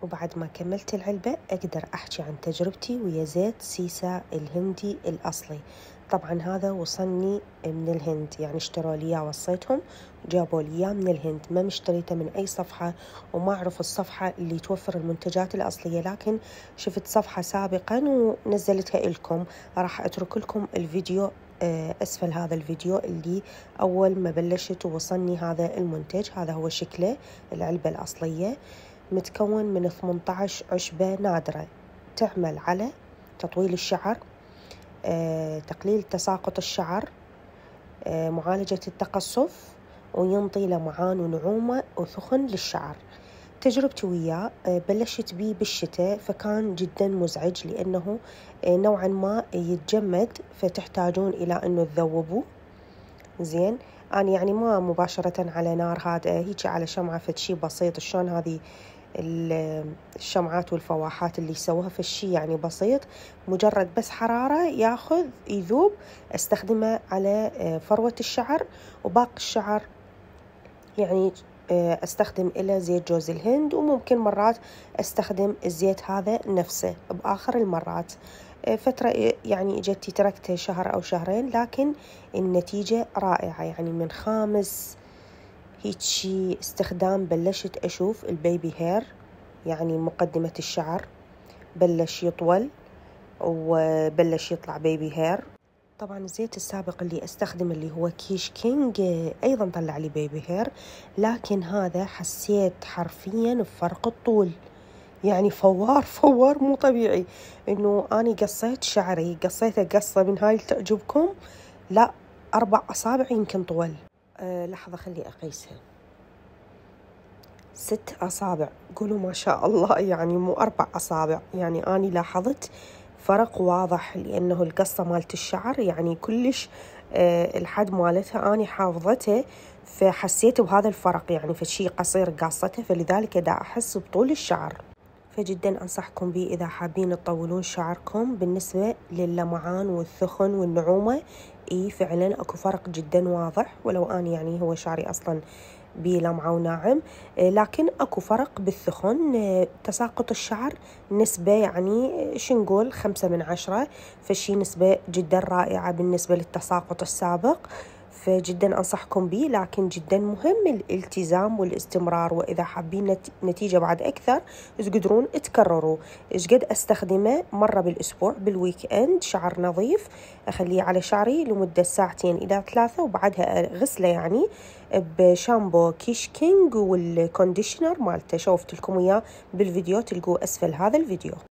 وبعد ما كملت العلبة أقدر أحكي عن تجربتي ويا زيت سيسا الهندي الأصلي. طبعا هذا وصلني من الهند، يعني اشتروا لي إياه، وصيتهم جابوا لي إياه من الهند، ما مشتريته من أي صفحة، وما أعرف الصفحة اللي توفر المنتجات الأصلية، لكن شفت صفحة سابقا ونزلتها لكم. راح أترك لكم الفيديو أسفل هذا الفيديو اللي أول ما بلشت ووصلني هذا المنتج. هذا هو شكله، العلبة الأصلية، متكون من 18 عشبة نادرة تعمل على تطويل الشعر، تقليل تساقط الشعر، معالجة التقصف، وينطي لمعان ونعومة وثخن للشعر. تجربتي وياه بلشت بيه بالشتاء، فكان جدا مزعج لأنه نوعا ما يتجمد، فتحتاجون إلى أنه تذوبوه زين. أنا يعني ما مباشرة على نار هادئة، هيك على شمعة، فشي بسيط. شلون هذه الشمعات والفواحات اللي يسووها، فالشي يعني بسيط، مجرد بس حرارة ياخذ يذوب، استخدمه على فروة الشعر. وباقي الشعر يعني استخدم إلى زيت جوز الهند، وممكن مرات استخدم الزيت هذا نفسه بآخر المرات. فترة يعني اجتي تركته شهر أو شهرين، لكن النتيجة رائعة. يعني من خامس هيجي استخدام بلشت أشوف البيبي هير، يعني مقدمة الشعر بلش يطول وبلش يطلع بيبي هير. طبعا الزيت السابق اللي استخدم اللي هو كيش كينج أيضا طلع لي بيبي هير، لكن هذا حسيت حرفيا بفرق الطول، يعني فوار مو طبيعي. إنه أنا قصيت شعري، قصيته قصة من هاي تعجبكم، لا 4 أصابع يمكن طول. لحظة خلي أقيسها، 6 أصابع. قولوا ما شاء الله، يعني مو 4 أصابع. يعني أنا لاحظت فرق واضح، لأنه القصة مالت الشعر يعني كلش الحد مالتها أنا حافظته، فحسيت بهذا الفرق. يعني فشي قصير قاصته، فلذلك دا أحس بطول الشعر. فجدا أنصحكم به إذا حابين تطولون شعركم. بالنسبة للمعان والثخن والنعومة، فعلا أكو فرق جدا واضح، ولو أنا يعني هو شعري أصلا بلمعة وناعم، لكن أكو فرق بالثخن. تساقط الشعر نسبة يعني شنقول 5/10، فشي نسبة جدا رائعة بالنسبة للتساقط السابق. فجدا أنصحكم به، لكن جدا مهم الالتزام والاستمرار. وإذا حابين نتيجة بعد أكثر تقدرون تكرروا. إيش قد أستخدمه مرة بالأسبوع بالويك إند، شعر نظيف أخليه على شعري لمدة 2 إلى 3، وبعدها غسله يعني بشامبو كيش كينج والكونديشنر مالته، شوفت لكم إياه بالفيديو، تلقوه أسفل هذا الفيديو.